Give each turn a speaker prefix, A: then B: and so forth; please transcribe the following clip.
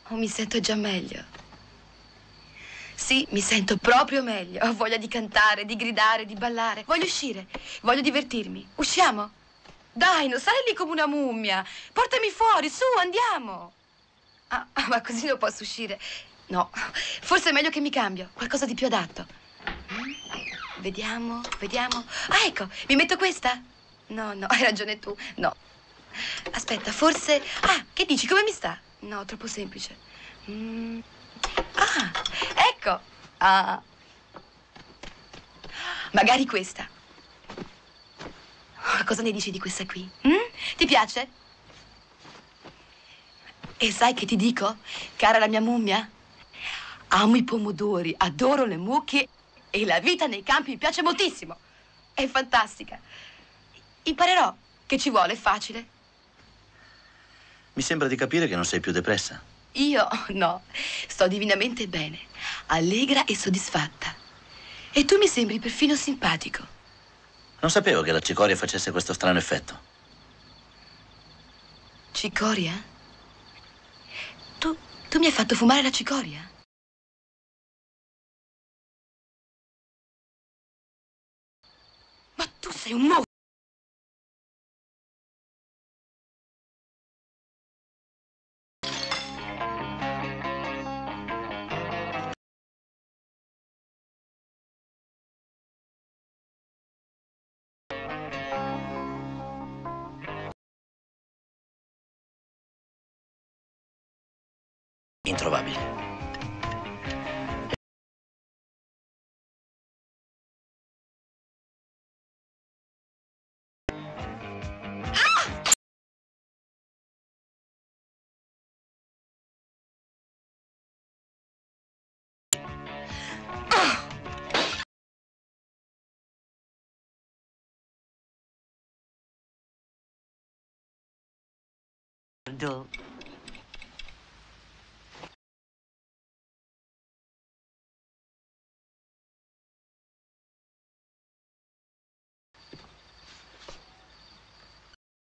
A: Oh, mi sento già meglio. Sì, mi sento proprio meglio. Ho voglia di cantare, di gridare, di ballare. Voglio uscire, voglio divertirmi. Usciamo? Dai, non stai lì come una mummia. Portami fuori, su, andiamo. Ma così non posso uscire. No, forse è meglio che mi cambio. Qualcosa di più adatto. Vediamo, vediamo. Ah, ecco, mi metto questa? No, no, hai ragione tu. No. Aspetta, forse... Ah, che dici? Come mi sta? No, troppo semplice. Ah, ecco. Ah. Magari questa. Cosa ne dici di questa qui? Ti piace? E sai che ti dico, cara la mia mummia? Amo i pomodori, adoro le mucche e la vita nei campi mi piace moltissimo. È fantastica. Imparerò. Che ci vuole, è facile.
B: Mi sembra di capire che non sei più depressa.
A: Io no, sto divinamente bene, allegra e soddisfatta. E tu mi sembri perfino simpatico.
B: Non sapevo che la cicoria facesse questo strano effetto.
A: Cicoria? Tu mi hai fatto fumare la cicoria? Ma tu sei un mostro!
B: Introvabile.
C: Do.